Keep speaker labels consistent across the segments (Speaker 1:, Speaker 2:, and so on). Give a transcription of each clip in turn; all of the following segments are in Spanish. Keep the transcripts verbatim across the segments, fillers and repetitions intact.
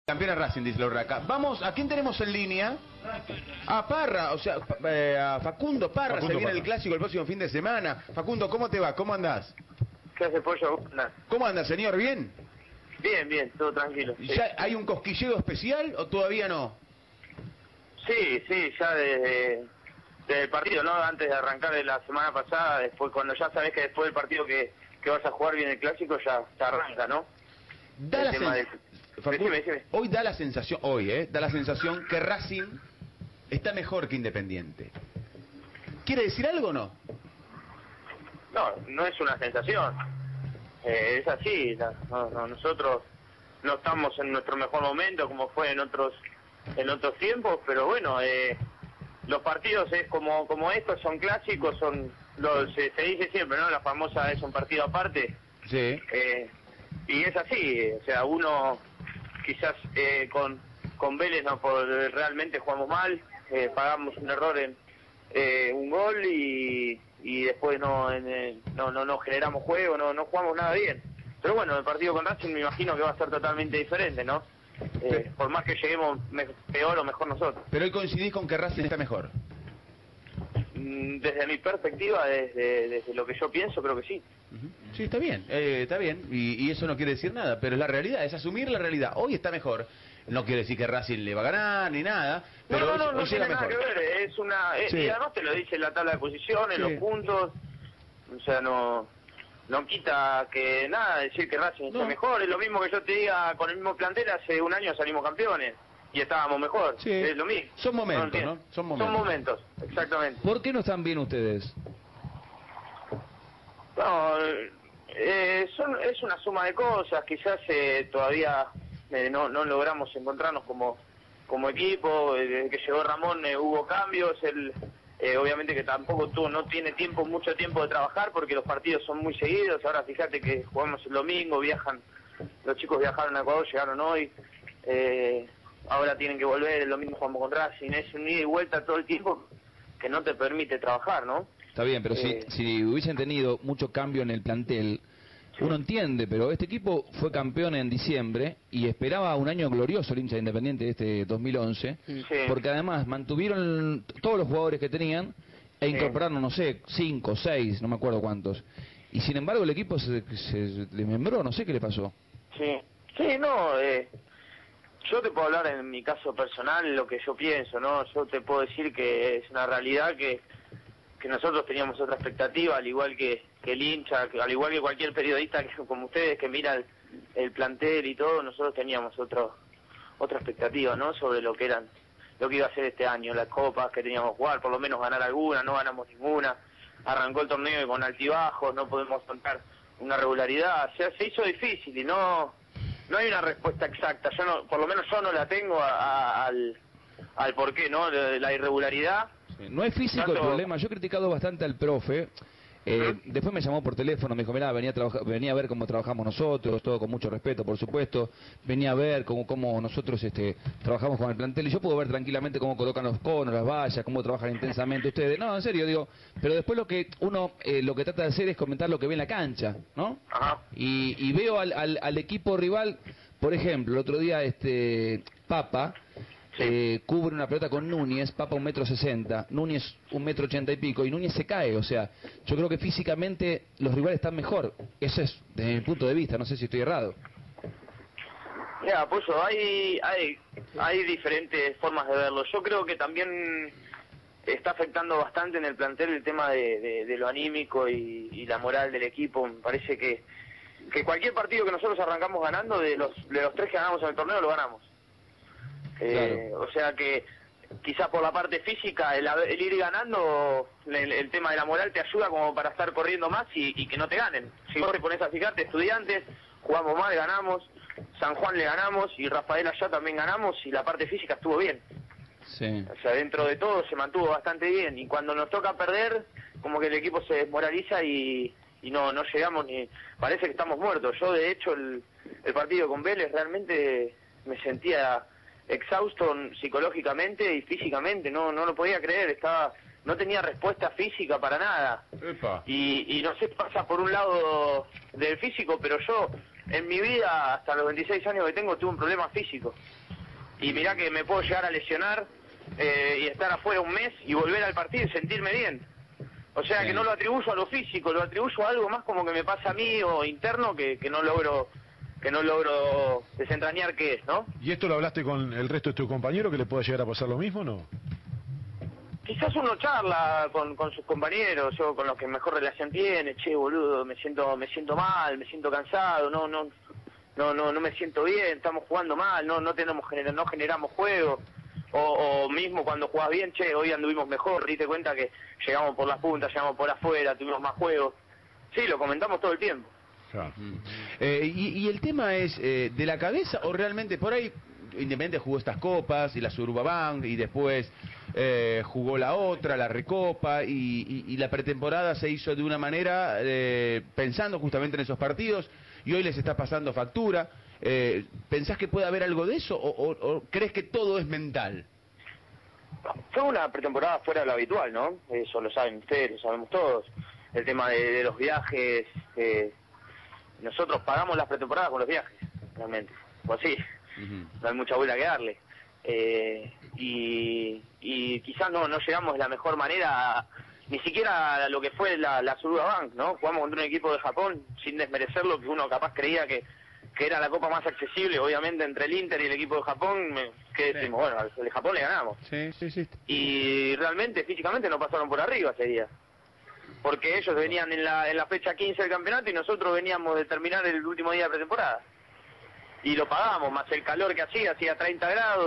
Speaker 1: Campeona Racing, dice la Urraca. Vamos, ¿a quién tenemos en línea? A Parra, o sea, eh, a Facundo Parra. Facundo se viene Parra. El clásico el próximo fin de semana. Facundo, ¿cómo te va? ¿Cómo andás?
Speaker 2: ¿Qué hace, Pollo?
Speaker 1: ¿Cómo anda, señor? ¿Bien?
Speaker 2: Bien, bien, todo tranquilo. Sí.
Speaker 1: ¿Ya hay un cosquilleo especial o todavía no?
Speaker 2: Sí, sí, ya desde, desde el partido, ¿no? Antes de arrancar de la semana pasada, después cuando ya sabes que después del partido que, que vas a jugar bien el clásico, ya, ya arranca, ¿no?
Speaker 1: Da
Speaker 2: el
Speaker 1: la
Speaker 2: tema
Speaker 1: sen...
Speaker 2: de...
Speaker 1: Facundo,
Speaker 2: decime, decime.
Speaker 1: Hoy da la sensación, hoy, ¿eh? Da la sensación que Racing está mejor que Independiente. ¿Quiere decir algo o no?
Speaker 2: No, no es una sensación. Eh, es así. La, no, no, nosotros no estamos en nuestro mejor momento como fue en otros en otros tiempos, pero bueno, eh, los partidos es como como estos son clásicos, son los, se, se dice siempre, ¿no? La famosa es un partido aparte.
Speaker 1: Sí.
Speaker 2: Eh, y es así, o sea, uno quizás eh, con con Vélez no por, realmente jugamos mal, eh, pagamos un error en eh, un gol y y después no, en, eh, no no no generamos juego, no no jugamos nada bien. Pero bueno, el partido con Racing me imagino que va a ser totalmente diferente, ¿no? Eh, por más que lleguemos me, peor o mejor nosotros.
Speaker 1: Pero hoy coincidís con que Racing está mejor.
Speaker 2: Desde mi perspectiva, desde, desde lo que yo pienso, creo que sí.
Speaker 1: Uh-huh. Sí, está bien, eh, está bien, y, y eso no quiere decir nada, pero es la realidad, es asumir la realidad. Hoy está mejor, no quiere decir que Racing le va a ganar ni nada, pero
Speaker 2: no, no,
Speaker 1: hoy,
Speaker 2: no, no
Speaker 1: hoy
Speaker 2: tiene
Speaker 1: llega
Speaker 2: nada
Speaker 1: mejor.
Speaker 2: que ver, es una... Eh,
Speaker 1: sí.
Speaker 2: Y además te lo dice la tabla de posiciones, sí. Los puntos, o sea, no no quita que nada, decir que Racing no. Está mejor, es lo mismo que yo te diga, con el mismo plantel hace un año salimos campeones. Y estábamos mejor, sí. Es lo mismo.
Speaker 1: Son momentos, ¿no? ¿no?
Speaker 2: Son momentos. Son momentos, exactamente.
Speaker 3: ¿Por qué no están bien ustedes?
Speaker 2: No, eh, son, es una suma de cosas, quizás eh, todavía eh, no, no logramos encontrarnos como, como equipo, desde que llegó Ramón eh, hubo cambios, él eh, obviamente que tampoco tuvo, no tiene tiempo, mucho tiempo de trabajar porque los partidos son muy seguidos, ahora fíjate que jugamos el domingo, viajan, los chicos viajaron a Ecuador, llegaron hoy, eh, ahora tienen que volver, el domingo jugamos con Racing, es un ida y vuelta todo el tiempo que no te permite trabajar, ¿no?
Speaker 3: Está bien, pero eh, si, si hubiesen tenido mucho cambio en el plantel, sí. Uno entiende, pero este equipo fue campeón en diciembre y esperaba un año glorioso el hincha de Independiente de este dos mil once, sí. Porque además mantuvieron todos los jugadores que tenían e incorporaron, sí. no sé, cinco, seis, no me acuerdo cuántos. Y sin embargo el equipo se, se desmembró, no sé qué le pasó.
Speaker 2: Sí, sí, no, eh, yo te puedo hablar en mi caso personal lo que yo pienso, ¿no? Yo te puedo decir que es una realidad que que nosotros teníamos otra expectativa, al igual que, que el hincha, que, al igual que cualquier periodista que, como ustedes que mira el, el plantel y todo, nosotros teníamos otro, otra expectativa, ¿no? Sobre lo que eran, lo que iba a ser este año, las copas que teníamos que jugar, por lo menos ganar alguna, no ganamos ninguna, arrancó el torneo con altibajos, no podemos contar una regularidad, o sea, se hizo difícil y no, no hay una respuesta exacta, yo no, por lo menos yo no la tengo a, a, al, al por qué, ¿no? De la irregularidad.
Speaker 3: No es físico el problema, yo he criticado bastante al profe, eh, después me llamó por teléfono, me dijo, mirá, venía a, trabajar, venía a ver cómo trabajamos nosotros, todo con mucho respeto, por supuesto, venía a ver cómo, cómo nosotros este, trabajamos con el plantel, y yo puedo ver tranquilamente cómo colocan los conos, las vallas, cómo trabajan intensamente ustedes, no, en serio, digo, pero después lo que uno, eh, lo que trata de hacer es comentar lo que ve en la cancha, ¿no?
Speaker 2: Ajá.
Speaker 3: Y, y veo al, al, al equipo rival, por ejemplo, el otro día, este, Papa, Sí. Eh, cubre una pelota con Núñez, Papa un metro sesenta, Núñez un metro ochenta y pico, y Núñez se cae, o sea, yo creo que físicamente los rivales están mejor, eso es desde mi punto de vista, no sé si estoy errado.
Speaker 2: Mira, pues hay, hay, hay diferentes formas de verlo, yo creo que también está afectando bastante en el plantel el tema de, de, de lo anímico y, y la moral del equipo, me parece que, que cualquier partido que nosotros arrancamos ganando, de los, de los tres que ganamos en el torneo, lo ganamos. Eh, claro. O sea que quizás por la parte física el, el ir ganando el, el tema de la moral te ayuda como para estar corriendo más y, y que no te ganen. Si vos te pones a fijarte, Estudiantes jugamos mal, ganamos, San Juan le ganamos y Rafael allá también ganamos y la parte física estuvo bien.
Speaker 3: Sí.
Speaker 2: O sea, dentro de todo se mantuvo bastante bien y cuando nos toca perder como que el equipo se desmoraliza y, y no no llegamos ni parece que estamos muertos. Yo de hecho el, el partido con Vélez realmente me sentía exhausto psicológicamente y físicamente, no no lo podía creer, estaba no tenía respuesta física para nada. Epa. Y, y no sé, pasa por un lado del físico, pero yo en mi vida, hasta los veintiséis años que tengo, tuve un problema físico. Y mirá que me puedo llegar a lesionar eh, y estar afuera un mes y volver al partido y sentirme bien. O sea, sí. que no lo atribuyo a lo físico, lo atribuyo a algo más como que me pasa a mí o interno que, que no logro que no logro desentrañar qué es, ¿no?
Speaker 4: ¿Y esto lo hablaste con el resto de tus compañeros, que le puede llegar a pasar lo mismo o no?
Speaker 2: Quizás uno charla con, con sus compañeros, yo con los que mejor relación tiene, che, boludo, me siento me siento mal, me siento cansado, no no no no no me siento bien, estamos jugando mal, no no tenemos no generamos juego. O, o mismo cuando jugás bien, che, hoy anduvimos mejor, diste cuenta que llegamos por las puntas, llegamos por afuera, tuvimos más juegos. Sí, lo comentamos todo el tiempo.
Speaker 4: Claro.
Speaker 1: Eh, y, y el tema es, eh, ¿de la cabeza o realmente por ahí Independiente jugó estas copas y la Suburbank y después eh, jugó la otra, la Recopa y, y, y la pretemporada se hizo de una manera eh, pensando justamente en esos partidos y hoy les está pasando factura? Eh, ¿Pensás que puede haber algo de eso o, o, o crees que todo es mental?
Speaker 2: Fue una pretemporada fuera de lo habitual, ¿no? Eso lo saben ustedes, lo sabemos todos. El tema de, de los viajes, eh, nosotros pagamos las pretemporadas con los viajes, realmente, o así. Uh-huh. No hay mucha vuelta que darle. Eh, y, y quizás no, no llegamos de la mejor manera a, ni siquiera a lo que fue la, la Suburbank, ¿no? Jugamos contra un equipo de Japón sin desmerecerlo, que uno capaz creía que que era la copa más accesible, obviamente, entre el Inter y el equipo de Japón, me, que sí. decimos, bueno, al de Japón le ganamos.
Speaker 1: Sí, sí, sí.
Speaker 2: Y realmente, físicamente, no pasaron por arriba ese día. Porque ellos venían en la, en la fecha quince del campeonato y nosotros veníamos de terminar el último día de pretemporada. Y lo pagamos, más el calor que hacía, hacía treinta grados.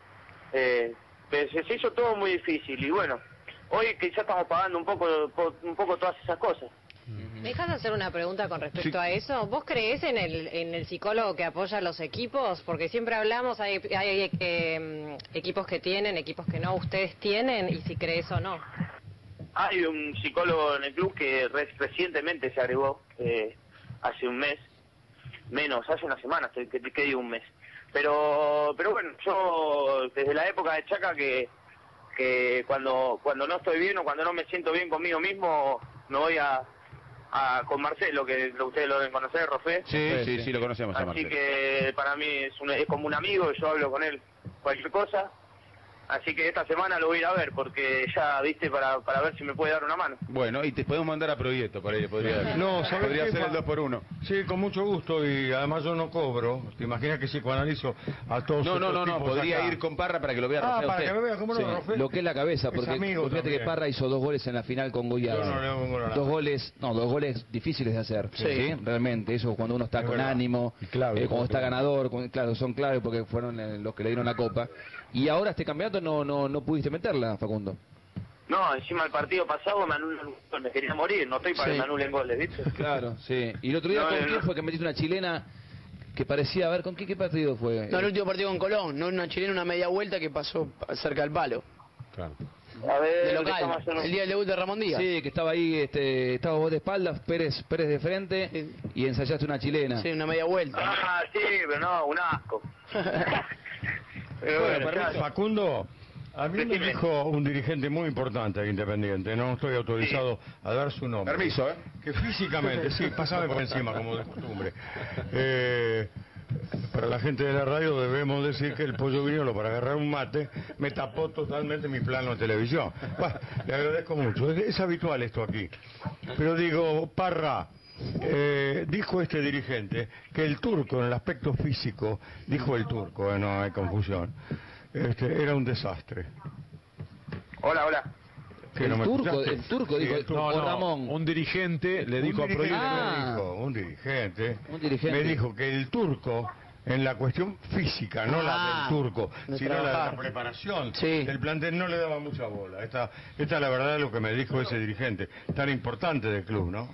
Speaker 2: Eh, se hizo todo muy difícil. Y bueno, hoy quizás estamos pagando un poco, un poco todas esas cosas.
Speaker 5: ¿Me dejas hacer una pregunta con respecto sí. a eso? ¿Vos creés en el en el psicólogo que apoya a los equipos? Porque siempre hablamos, hay, hay eh, equipos que tienen, equipos que no. ¿Ustedes tienen? Y si crees o no.
Speaker 2: Hay un psicólogo en el club que re recientemente se agregó, eh, hace un mes, menos, hace una semana, que, que digo un mes. Pero pero bueno, yo desde la época de Chaca que que cuando cuando no estoy bien o cuando no me siento bien conmigo mismo, me voy a... A, con Marcelo, que ustedes lo deben conocer, Rofé.
Speaker 1: Sí, sí, sí, sí, lo conocemos a Marcelo.
Speaker 2: Así que para mí es, un, es como un amigo, yo hablo con él cualquier cosa. Así que esta semana lo voy a ir a ver, porque ya, viste, para, para ver si me puede dar una mano.
Speaker 1: Bueno, y te podemos mandar a Proyecto para ir, podría,
Speaker 4: no, ¿sabes
Speaker 1: podría
Speaker 4: qué?
Speaker 1: ser el dos por uno.
Speaker 4: Sí, con mucho gusto, y además yo no cobro. ¿Te imaginas que psicoanalizo a todos?
Speaker 1: No, no, no, no, podría acá ir con Parra para que lo vea
Speaker 4: ah,
Speaker 1: Rofé.
Speaker 4: para
Speaker 1: usted.
Speaker 4: que me vea, ¿cómo
Speaker 3: sí,
Speaker 4: no, Rofé?
Speaker 3: Lo que es la cabeza, porque fíjate también. que Parra hizo dos goles en la final con Goiás.
Speaker 4: No, no, no, no, no,
Speaker 3: dos goles, no, dos goles difíciles de hacer, sí, ¿sí? Realmente, eso cuando uno está es con verdad. ánimo, clave, eh, cuando está ganador, con, claro, son clave porque fueron eh, los que le dieron la copa. Y ahora este campeonato no no no pudiste meterla, Facundo.
Speaker 2: No, encima el partido pasado me anulan un gol, me quería morir, no estoy para sí. que me anulen goles, ¿viste?
Speaker 3: Claro, sí. Y el otro día, no, ¿con no, quién no. fue que metiste una chilena que parecía, a ver, ¿con qué, qué partido fue?
Speaker 6: No, el último partido con Colón, no una chilena, una media vuelta que pasó cerca del palo.
Speaker 4: Claro.
Speaker 2: A ver,
Speaker 6: de local, el día del debut de Ramón Díaz.
Speaker 3: Sí, que estaba ahí, este, estaba vos de espaldas, Pérez Pérez de frente, sí. y ensayaste una chilena.
Speaker 6: Sí, una media vuelta.
Speaker 2: Ah, sí, pero no, un asco.
Speaker 4: Pero bueno, bueno, Facundo, a mí me dijo un dirigente muy importante de Independiente, no estoy autorizado sí. a dar su nombre.
Speaker 1: Permiso, ¿eh?
Speaker 4: Que físicamente, sí, pásame por encima, como de costumbre. Eh, para la gente de la radio debemos decir que el pollo griolo para agarrar un mate me tapó totalmente mi plano de televisión. Bueno, le agradezco mucho, es, es habitual esto aquí. Pero digo, Parra... Eh, dijo este dirigente que el turco en el aspecto físico, dijo el turco, eh, no hay confusión, este, era un desastre.
Speaker 2: Hola, hola.
Speaker 3: El, no turco, el turco dijo,
Speaker 4: sí, no, no,
Speaker 3: Ramón.
Speaker 4: Un dirigente le dijo
Speaker 3: un dirigente,
Speaker 4: a Proyecto, ah. dijo, un dirigente,
Speaker 3: un dirigente
Speaker 4: me dijo que el turco en la cuestión física, no ah, la del turco, sino trabajar. la de la preparación sí. del plantel, no le daba mucha bola. Esta, esta es la verdad de lo que me dijo ese dirigente, tan importante del club, ¿no?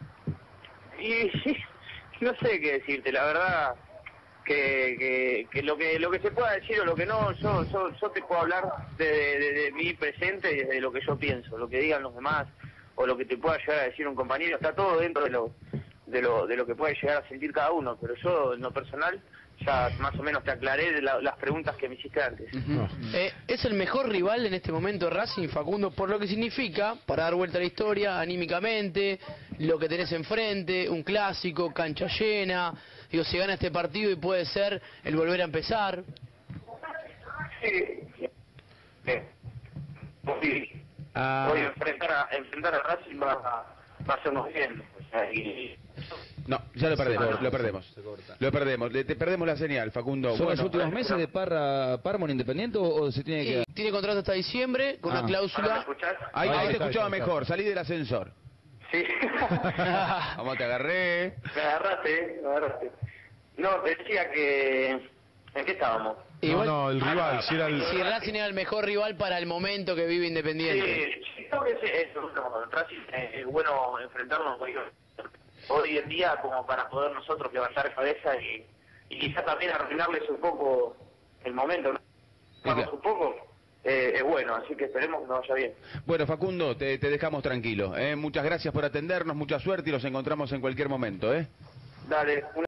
Speaker 2: Y no sé qué decirte, la verdad que, que, que lo que lo que se pueda decir o lo que no, yo yo, yo te puedo hablar de, de, de mi presente y desde lo que yo pienso, lo que digan los demás o lo que te pueda llegar a decir un compañero, está todo dentro de lo de lo de lo que puede llegar a sentir cada uno, pero yo en lo personal ya más o menos te aclaré la, las preguntas que me hiciste antes.
Speaker 6: Uh-huh. eh, ¿Es el mejor rival en este momento Racing, Facundo, por lo que significa, para dar vuelta a la historia, anímicamente, lo que tenés enfrente, un clásico, cancha llena, digo, se gana este partido y puede ser el volver a empezar?
Speaker 2: Sí, sí. sí.
Speaker 1: Ah.
Speaker 2: Hoy enfrentar a, enfrentar a Racing va, va a hacernos bien. O sea, y,
Speaker 1: No, ya lo perdemos, lo perdemos. Lo perdemos, le, te perdemos la señal, Facundo.
Speaker 3: ¿Son
Speaker 1: Bueno,
Speaker 3: los últimos meses de Parra, Páramo en Independiente o, o se tiene que...?
Speaker 6: Y tiene contrato hasta diciembre con
Speaker 3: Ah.
Speaker 6: una
Speaker 2: ¿ahora me
Speaker 6: cláusula...
Speaker 2: escuchás?
Speaker 1: ahí, ahí
Speaker 4: Ahí
Speaker 1: te
Speaker 4: está,
Speaker 1: escuchaba
Speaker 4: ahí está.
Speaker 1: mejor, salí del ascensor.
Speaker 2: Sí.
Speaker 1: Vamos, te agarré.
Speaker 2: Me agarraste, me agarraste. No, te decía que... ¿En qué estábamos?
Speaker 4: No,
Speaker 6: Igual-
Speaker 4: no, el rival, si era el...
Speaker 6: Si Racing era el mejor rival para el momento que vive Independiente.
Speaker 2: Sí, sí, creo que sí, eso, no, Racing, eh, es bueno enfrentarnos hoy, hoy en día como para poder nosotros levantar cabeza y, y quizá también arruinarles un poco el momento, ¿no? Vamos un poco, eh, es bueno, así que esperemos que nos vaya bien.
Speaker 1: Bueno, Facundo, te, te dejamos tranquilo. ¿eh? Muchas gracias por atendernos, mucha suerte y los encontramos en cualquier momento. ¿eh?
Speaker 2: Dale, una